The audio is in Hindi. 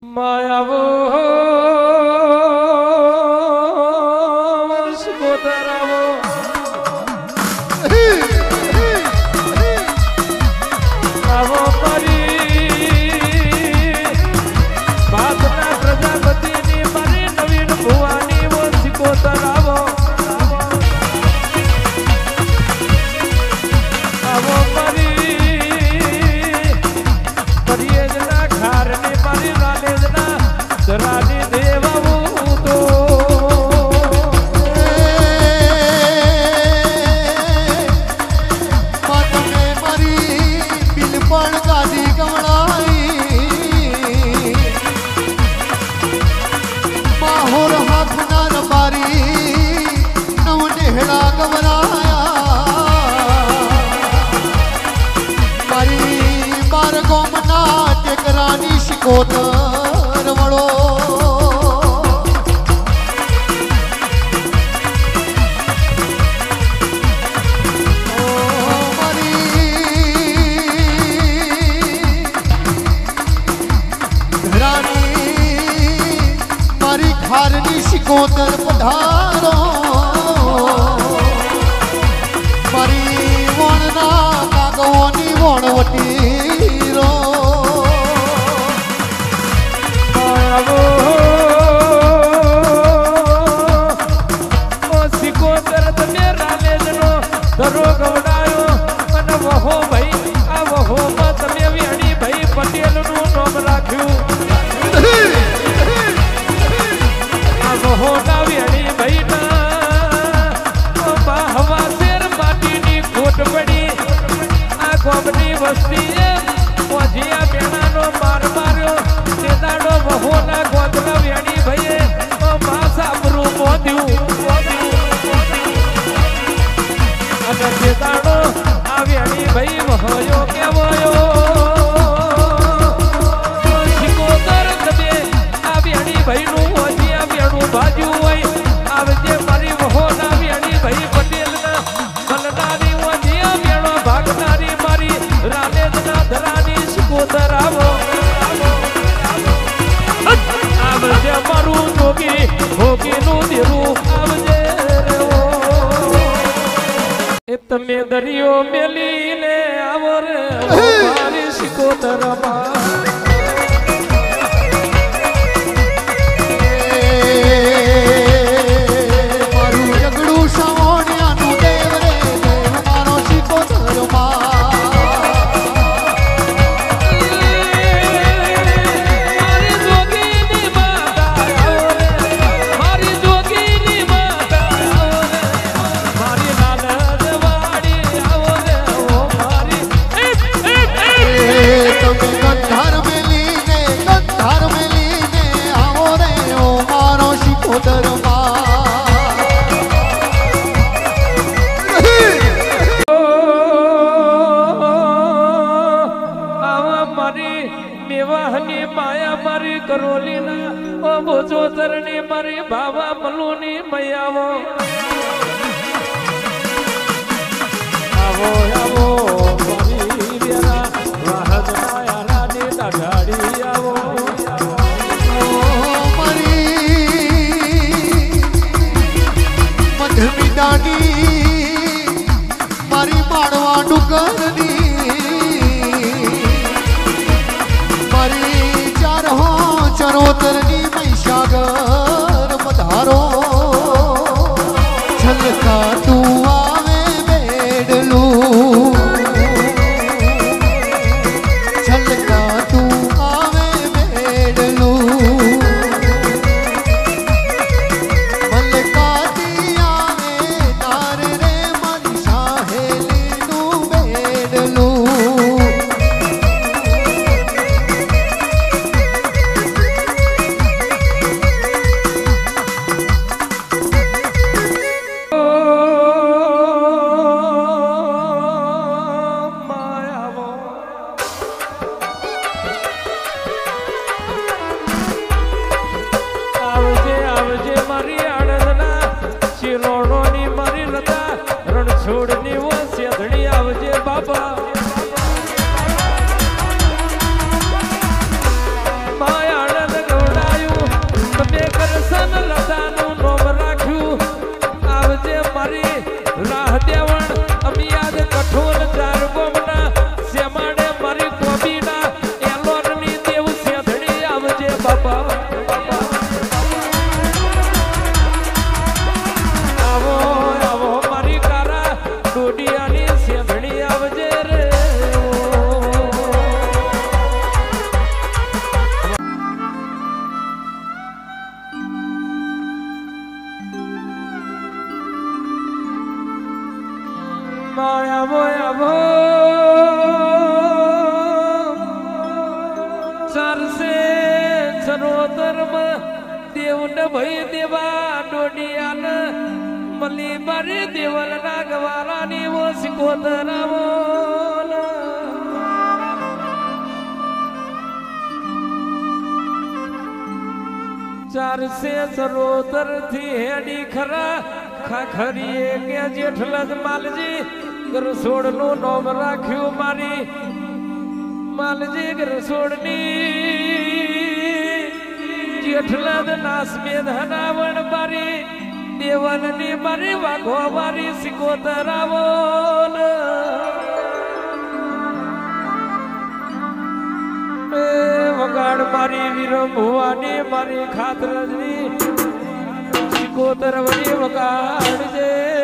मायावो वर्ष को तरावो आवो परी बातना प्रजापति नी मरी नवीन भुवानी वर्ष को तरावो आवो परी परियजना घार ने मरी रालेजना रानी देवा तो कोतर वड़ो घरानी मारी खारनी शिकोतर पधारो मारी वणना कागोनी वणवटी रो दरो गवडायो मन वहो भाई आ वहो मत में वेणी भाई पटेल नु नाम राख्यू आ वहो ना वेणी भाई ना हवा शेर माटी नी कोट पड़ी आ गोबनी वस्ती मोजिया बेना नो मार मार्यो नेदाडो वहो ना गोदला वेणी भाई मासा ब्रू मोद्यू दाड़ो आव्याणी भाई वहोयो के वयो शिकोतर कदे आव्याणी भाई नु होजी आव्याणु बाजू होय आवजे मारी वहो ना आव्याणी भाई पटेल ना मलनारी होजी आव्याणो भागनारी मारी रालेजना धरानी शिकोतर आवो आवजे मारू जोगी होगी नु देरू आवजे तमे दरियो मेली ने आवर बारिश को तरमा मारू जगड़ू सावणिया नु देव रे देव मारो शिको तरमा मारी जोगी नी माता आवरे मारी जोगी नी माता आवरे मारी लाल गंधार में लीने आओ रे ओ मारो शिकोतर मारी मेवाहनी माया मारी करोलीना ओ भोजोतरनी मारी बाबा मलूनी मैयावो आवो आवो दानी मारी माड़वा डुगरनी मारी चारो चरोतरनी महिषागर पधारो छलका तू आवे बेडलू छलका तू आवे बेडलू छोड़नी वो सेधड़ी आवजे बाबा माया સિકોતરમાં દેવને ભાઈ દેવા ડોડિયાન મલી મારી દેવલ નાગવાલાની વો સિકોતરાવો ચારસે સરોતર થી હેડી ખરા ખાખરીએ કે જેઠલજ માલજી ગરસોડ નું નામ રાખ્યું મારી માલજી ગરસોડની જેઠલજ નાસમેદ હનાવણ મારી દેવલની મારી વાઘો મારી સિકોતરાવો વગાડ મારી વીરો ભુવાની મારી ખાતરજની સિકોતર વળી વગાડજે